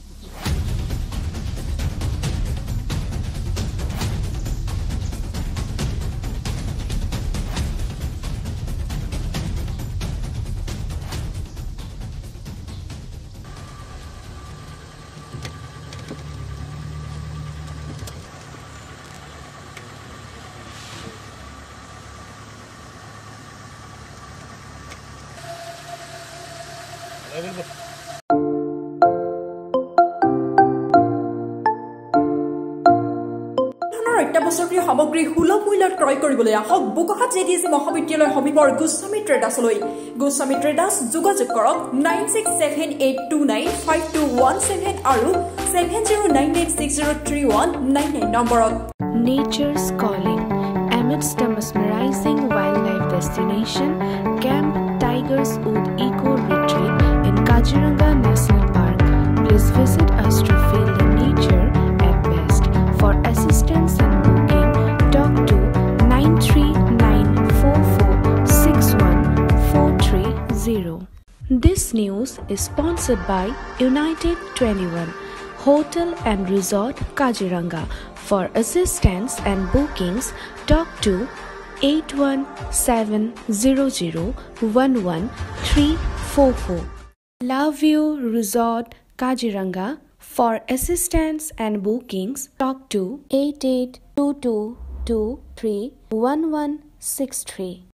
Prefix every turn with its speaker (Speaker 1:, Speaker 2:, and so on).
Speaker 1: অত্যাৱশ্যকীয় সামগ্ৰী সুলভ মূল্যত ক্ৰয় কৰিবলৈ আহক বোকাখাত জেডিএছচি মহাবিদ্যালয় সমীপৰ গোস্বামী ট্ৰেডাৰ্ছলৈ। গোস্বামী ট্ৰেডাৰ্ছ যোগাযোগ কৰক 9678295217 আৰু 7099603199 নম্বৰত।
Speaker 2: Nature's calling. Amidst a mesmerizing wildlife destination, Camp Tigers Wood Eco Retreat in Kaziranga National Park. Please visit us to feel the nature at best. For assistance and booking, talk to 939446143. This news is sponsored by United 21 Hotel and Resort Kaziranga. For assistance and bookings, talk to 8170011344. Love You Resort Kaziranga. For assistance and bookings, talk to 8822231163.